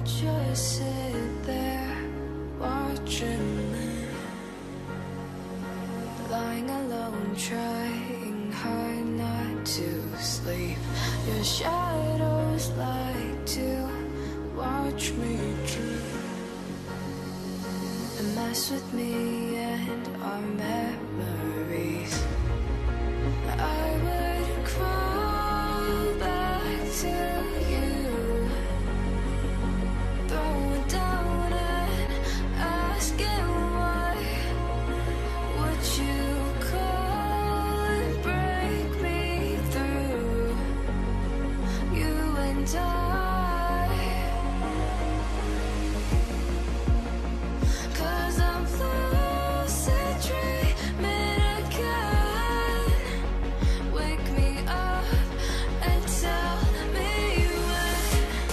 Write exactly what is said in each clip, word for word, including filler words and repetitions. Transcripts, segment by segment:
just sit there watching me, lying alone, trying hard not to sleep. Your shadows like to watch me dream and mess with me and our memories. I would crawl back to you, throwing down and asking why would you call and break me through, you and I. 'Cause I'm lucid dreaming again. Wake me up and tell me when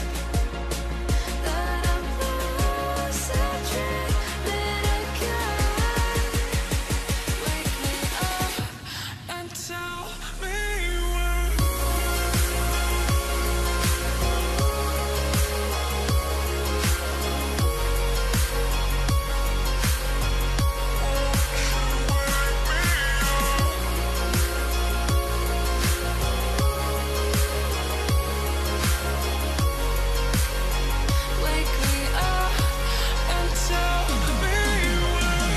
that I'm lucid dreaming again. Wake me up and tell me when. Wake me up and tell me when.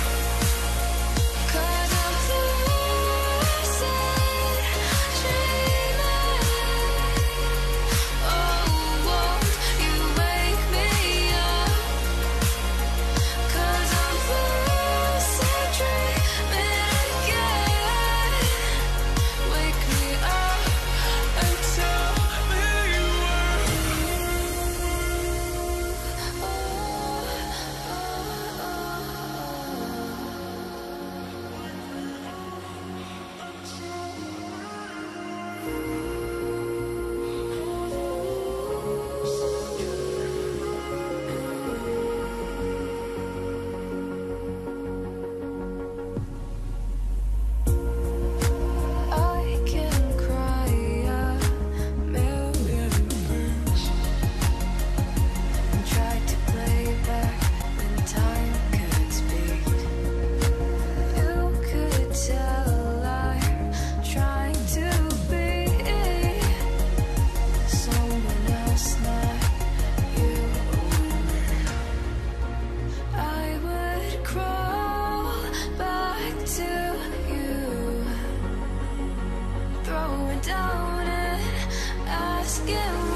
'Cause I'm lucid dreaming. Oh, won't you wake me up? 'Cause I'm lucid dreaming again. Wake me up and tell me I can cry a million things and try to play back when time could speak. You could tell I'm trying to be someone else, not you. I would crawl back to you, throwing down and asking